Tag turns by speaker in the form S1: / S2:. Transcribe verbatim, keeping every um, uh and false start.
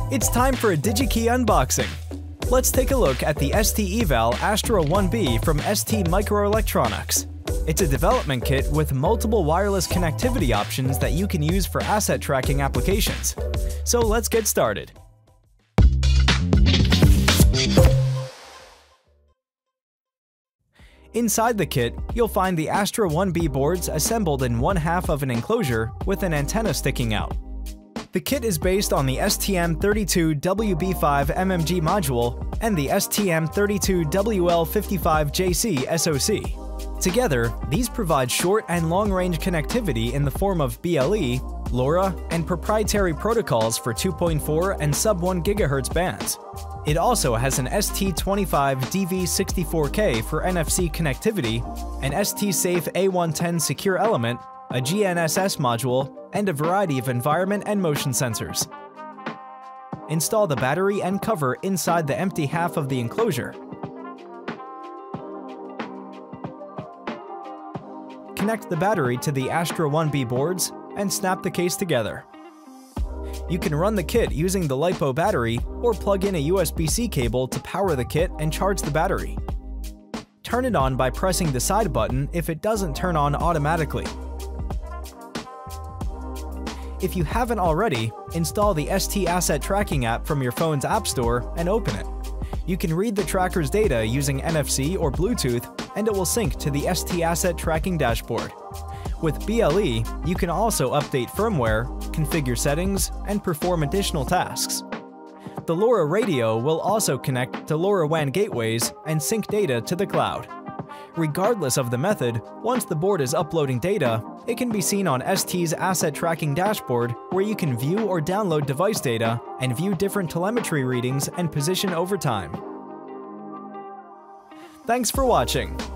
S1: It's time for a DigiKey unboxing. Let's take a look at the STEVAL Astra one B from S T Microelectronics. It's a development kit with multiple wireless connectivity options that you can use for asset tracking applications. So let's get started. Inside the kit, you'll find the Astra one B boards assembled in one half of an enclosure with an antenna sticking out. The kit is based on the S T M thirty-two W B five M M G module and the S T M thirty-two W L fifty-five J C S O C. Together, these provide short and long-range connectivity in the form of B L E, LoRa, and proprietary protocols for two point four and sub one gigahertz bands. It also has an S T twenty-five D V sixty-four K for N F C connectivity, an S T Safe A one ten secure element, a G N S S module, and a variety of environment and motion sensors. Install the battery and cover inside the empty half of the enclosure. Connect the battery to the Astra one B boards and snap the case together. You can run the kit using the LiPo battery or plug in a U S B C cable to power the kit and charge the battery. Turn it on by pressing the side button if it doesn't turn on automatically. If you haven't already, install the S T Asset Tracking app from your phone's App Store and open it. You can read the tracker's data using N F C or Bluetooth, and it will sync to the S T Asset Tracking dashboard. With B L E, you can also update firmware, configure settings, and perform additional tasks. The LoRa radio will also connect to LoRaWAN gateways and sync data to the cloud. Regardless of the method, once the board is uploading data, it can be seen on S T's Asset Tracking dashboard, where you can view or download device data and view different telemetry readings and position over time. Thanks for watching.